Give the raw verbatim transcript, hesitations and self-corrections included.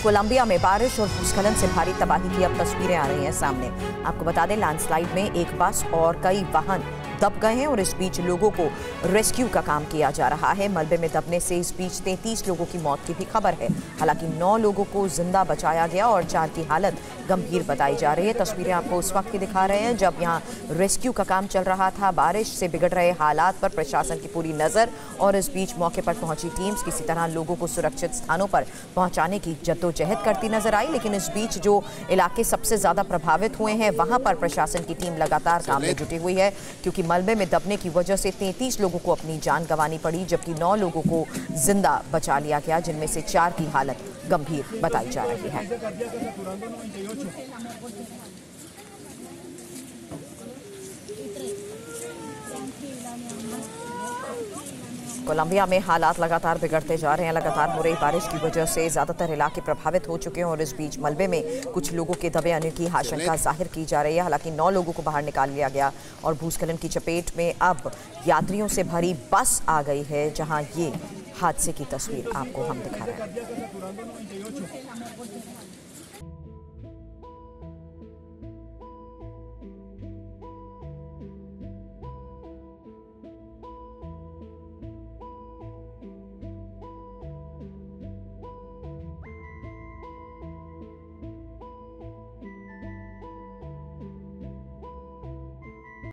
Colombia में बारिश और भूस्खलन से भारी तबाही की अब तस्वीरें आ रही हैं सामने। आपको बता दें, लैंडस्लाइड में एक बस और कई वाहन दब गए हैं और इस बीच लोगों को रेस्क्यू का काम किया जा रहा है। मलबे में दबने से इस बीच तैंतीस लोगों की मौत की भी खबर है। हालांकि नौ लोगों को जिंदा बचाया गया और चार की हालत गंभीर बताई जा रही है। तस्वीरें आपको उस वक्त की दिखा रहे हैं जब यहां रेस्क्यू का काम चल रहा था। बारिश से बिगड़ रहे हालात पर प्रशासन की पूरी नजर और इस बीच मौके पर पहुंची टीम्स किसी तरह लोगों को सुरक्षित स्थानों पर पहुंचाने की जद्दोजहद करती नजर आई। लेकिन इस बीच जो इलाके सबसे ज्यादा प्रभावित हुए हैं वहां पर प्रशासन की टीम लगातार काम में जुटी हुई है, क्योंकि मलबे में दबने की वजह से तैंतीस लोगों को अपनी जान गंवानी पड़ी, जबकि नौ लोगों को जिंदा बचा लिया गया, जिनमें से चार की हालत गंभीर बताई जा रही है। कोलंबिया में हालात लगातार बिगड़ते जा रहे हैं। लगातार हो रही बारिश की वजह से ज्यादातर इलाके प्रभावित हो चुके हैं और इस बीच मलबे में कुछ लोगों के दबे आने की आशंका जाहिर की जा रही है। हालांकि नौ लोगों को बाहर निकाल लिया गया और भूस्खलन की चपेट में अब यात्रियों से भरी बस आ गई है, जहां ये हादसे की तस्वीर आपको हम दिखा रहे हैं।